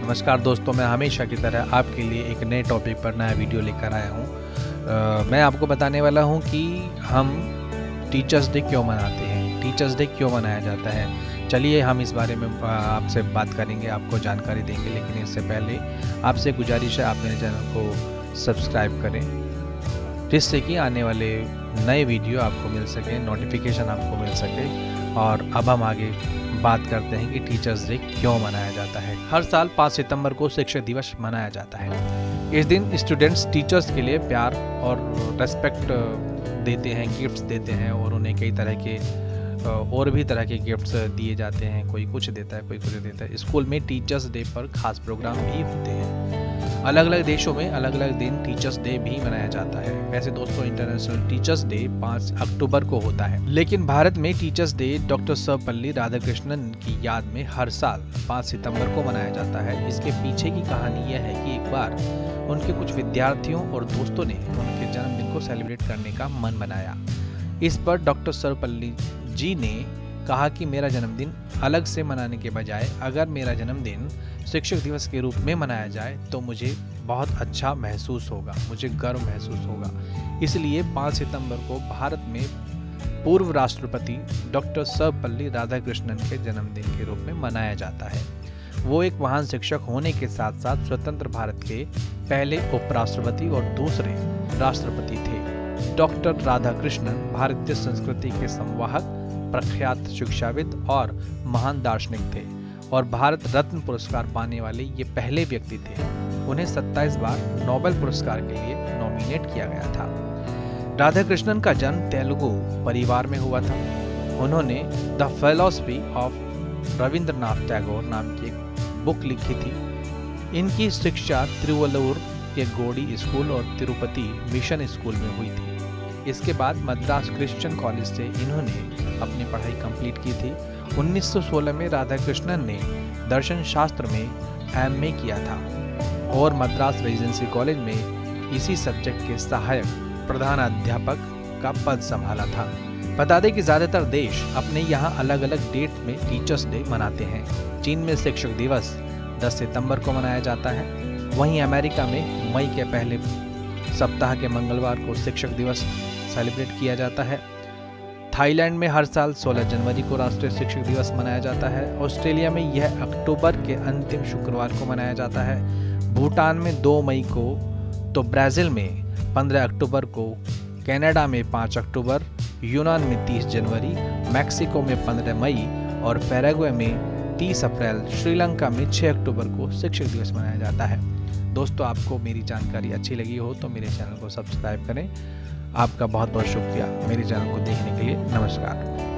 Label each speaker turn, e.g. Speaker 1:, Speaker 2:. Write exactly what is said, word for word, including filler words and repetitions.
Speaker 1: नमस्कार दोस्तों, मैं हमेशा की तरह आपके लिए एक नए टॉपिक पर नया वीडियो लेकर आया हूँ। मैं आपको बताने वाला हूँ कि हम टीचर्स डे क्यों मनाते हैं, टीचर्स डे क्यों मनाया जाता है। चलिए हम इस बारे में आपसे बात करेंगे, आपको जानकारी देंगे। लेकिन इससे पहले आपसे गुजारिश है, आप मेरे चैनल को सब्सक्राइब करें जिससे कि आने वाले नए वीडियो आपको मिल सके, नोटिफिकेशन आपको मिल सके। और अब हम आगे बात करते हैं कि टीचर्स डे क्यों मनाया जाता है। हर साल पाँच सितंबर को शिक्षक दिवस मनाया जाता है। इस दिन स्टूडेंट्स टीचर्स के लिए प्यार और रेस्पेक्ट देते हैं, गिफ्ट्स देते हैं और उन्हें कई तरह के और भी तरह के गिफ्ट्स दिए जाते हैं। कोई कुछ देता है, कोई कुछ देता है। स्कूल में टीचर्स डे पर खास प्रोग्राम भी होते हैं। अलग अलग देशों में अलग अलग दिन टीचर्स डे भी मनाया जाता है। वैसे दोस्तों, इंटरनेशनल टीचर्स डे पाँच अक्टूबर को होता है, लेकिन भारत में teachers day doctor Sarvepalli Radhakrishnan की याद में हर साल पाँच सितंबर को मनाया जाता है। इसके पीछे की कहानी यह है कि एक बार उनके कुछ विद्यार्थियों और दोस्तों ने उनके जन्मदिन को सेलिब्रेट करने का मन बनाया। इस पर डॉक्टर सर्वपल्ली जी ने कहा कि मेरा जन्मदिन अलग से मनाने के बजाय अगर मेरा जन्मदिन शिक्षक दिवस के रूप में मनाया जाए तो मुझे बहुत अच्छा महसूस होगा, मुझे गर्व महसूस होगा। इसलिए पाँच सितंबर को भारत में पूर्व राष्ट्रपति डॉक्टर सर्वपल्ली राधाकृष्णन के जन्मदिन के रूप में मनाया जाता है। वो एक महान शिक्षक होने के साथ साथ स्वतंत्र भारत के पहले उपराष्ट्रपति और दूसरे राष्ट्रपति थे। डॉक्टर राधाकृष्णन भारतीय संस्कृति के संवाहक, प्रख्यात शिक्षाविद और महान दार्शनिक थे और भारत रत्न पुरस्कार पाने वाले ये पहले व्यक्ति थे। उन्हें सत्ताईस बार नोबेल पुरस्कार के लिए नॉमिनेट किया गया था। राधाकृष्णन का जन्म तेलुगु परिवार में हुआ था। उन्होंने the philosophy of Rabindranath Tagore नाम की एक बुक लिखी थी। इनकी शिक्षा तिरुवल्लुवर के गौड़ी स्कूल और तिरुपति मिशन स्कूल में हुई थी। इसके बाद मद्रास क्रिश्चियन कॉलेज से इन्होंने अपनी पढ़ाई कंप्लीट की थी। उन्नीस सौ सोलह में राधाकृष्णन ने दर्शन शास्त्र में एम ए किया था और मद्रास रेजिडेंसी कॉलेज में इसी सब्जेक्ट के सहायक प्रधान अध्यापक का पद संभाला था। बता दें कि ज़्यादातर देश अपने यहाँ अलग अलग डेट में टीचर्स डे मनाते हैं। चीन में शिक्षक दिवस दस सितंबर को मनाया जाता है। वहीं अमेरिका में मई के पहले सप्ताह के मंगलवार को शिक्षक दिवस सेलिब्रेट किया जाता है। थाईलैंड में हर साल सोलह जनवरी को राष्ट्रीय शिक्षक दिवस मनाया जाता है। ऑस्ट्रेलिया में यह अक्टूबर के अंतिम शुक्रवार को मनाया जाता है। भूटान में दो मई को, तो ब्राज़ील में पंद्रह अक्टूबर को, कनाडा में पाँच अक्टूबर, यूनान में तीस जनवरी, मैक्सिको में पंद्रह मई और पैराग्वे में तीस अप्रैल, श्रीलंका में छह अक्टूबर को शिक्षक दिवस मनाया जाता है। दोस्तों, आपको मेरी जानकारी अच्छी लगी हो तो मेरे चैनल को सब्सक्राइब करें। आपका बहुत बहुत शुक्रिया मेरे चैनल को देखने के लिए। नमस्कार।